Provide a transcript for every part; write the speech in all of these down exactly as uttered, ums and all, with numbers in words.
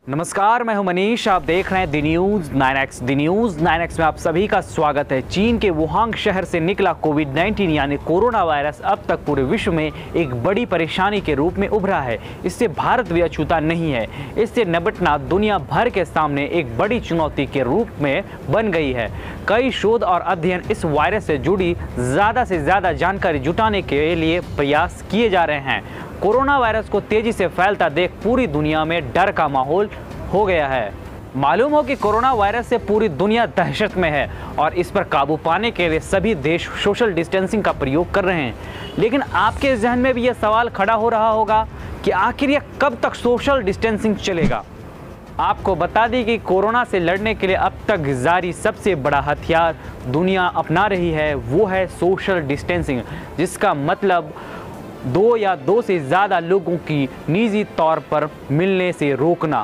नमस्कार, मैं हूं मनीष। आप देख रहे हैं the news nine X. The news nine X में आप सभी का स्वागत है। चीन के वुहान शहर से निकला कोविड नाइन्टीन यानी कोरोना वायरस अब तक पूरे विश्व में एक बड़ी परेशानी के रूप में उभरा है। इससे भारत भी अछूता नहीं है। इससे निपटना दुनिया भर के सामने एक बड़ी चुनौती के रूप में बन गई है। कई शोध और अध्ययन इस वायरस से जुड़ी ज़्यादा से ज़्यादा जानकारी जुटाने के लिए प्रयास किए जा रहे हैं। कोरोना वायरस को तेजी से फैलता देख पूरी दुनिया में डर का माहौल हो गया है। मालूम हो कि कोरोना वायरस से पूरी दुनिया दहशत में है और इस पर काबू पाने के लिए सभी देश सोशल डिस्टेंसिंग का प्रयोग कर रहे हैं। लेकिन आपके जहन में भी यह सवाल खड़ा हो रहा होगा कि आखिर यह कब तक सोशल डिस्टेंसिंग चलेगा। आपको बता दें कि कोरोना से लड़ने के लिए अब तक जारी सबसे बड़ा हथियार दुनिया अपना रही है, वो है सोशल डिस्टेंसिंग, जिसका मतलब दो या दो से ज़्यादा लोगों की निजी तौर पर मिलने से रोकना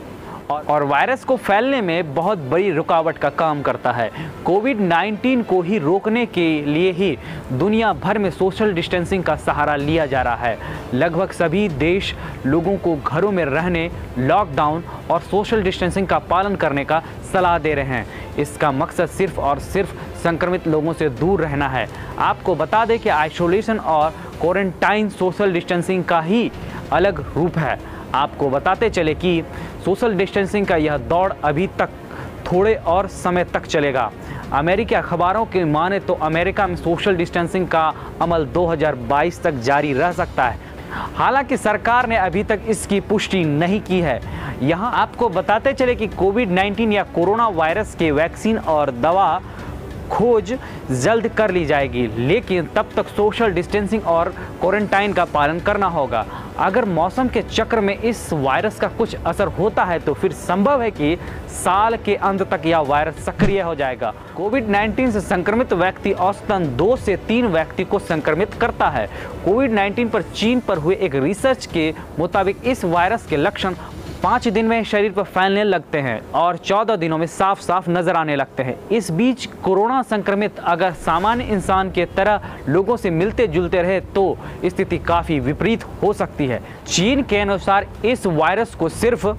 और वायरस को फैलने में बहुत बड़ी रुकावट का काम करता है। कोविड नाइन्टीन को ही रोकने के लिए ही दुनिया भर में सोशल डिस्टेंसिंग का सहारा लिया जा रहा है। लगभग सभी देश लोगों को घरों में रहने, लॉकडाउन और सोशल डिस्टेंसिंग का पालन करने का सलाह दे रहे हैं। इसका मकसद सिर्फ और सिर्फ संक्रमित लोगों से दूर रहना है। आपको बता दें कि आइसोलेशन और क्वारंटाइन सोशल डिस्टेंसिंग का ही अलग रूप है। आपको बताते चले कि सोशल डिस्टेंसिंग का यह दौर अभी तक थोड़े और समय तक चलेगा। अमेरिकी अखबारों के माने तो अमेरिका में सोशल डिस्टेंसिंग का अमल दो हज़ार बाईस तक जारी रह सकता है। हालांकि सरकार ने अभी तक इसकी पुष्टि नहीं की है। यहाँ आपको बताते चले कि कोविड नाइन्टीन या कोरोना वायरस के वैक्सीन और दवा खोज जल्द कर ली जाएगी, लेकिन तब तक सोशल डिस्टेंसिंग और क्वारंटाइन का पालन करना होगा। अगर मौसम के चक्र में इस वायरस का कुछ असर होता है तो फिर संभव है कि साल के अंत तक यह वायरस सक्रिय हो जाएगा। कोविड नाइन्टीन से संक्रमित व्यक्ति औसतन दो से तीन व्यक्ति को संक्रमित करता है। कोविड नाइन्टीन पर चीन पर हुए एक रिसर्च के मुताबिक इस वायरस के लक्षण पाँच दिन में शरीर पर फैलने लगते हैं और चौदह दिनों में साफ साफ नजर आने लगते हैं। इस बीच कोरोना संक्रमित अगर सामान्य इंसान के तरह लोगों से मिलते जुलते रहे तो स्थिति काफ़ी विपरीत हो सकती है। चीन के अनुसार इस वायरस को सिर्फ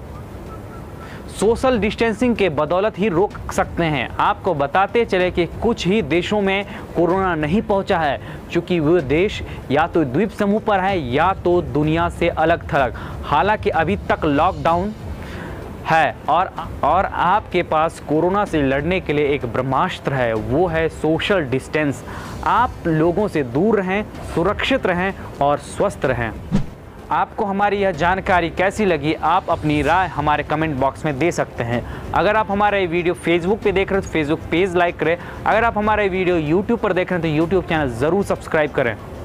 सोशल डिस्टेंसिंग के बदौलत ही रोक सकते हैं। आपको बताते चले कि कुछ ही देशों में कोरोना नहीं पहुंचा है, क्योंकि वो देश या तो द्वीप समूह पर है या तो दुनिया से अलग थलग। हालांकि अभी तक लॉकडाउन है और और आपके पास कोरोना से लड़ने के लिए एक ब्रह्मास्त्र है, वो है सोशल डिस्टेंस। आप लोगों से दूर रहें, सुरक्षित रहें और स्वस्थ रहें। आपको हमारी यह जानकारी कैसी लगी, आप अपनी राय हमारे कमेंट बॉक्स में दे सकते हैं। अगर आप हमारा ये वीडियो फेसबुक पे देख रहे हैं तो फेसबुक पेज लाइक करें। अगर आप हमारा ये वीडियो यूट्यूब पर देख रहे हैं तो यूट्यूब चैनल ज़रूर सब्सक्राइब करें।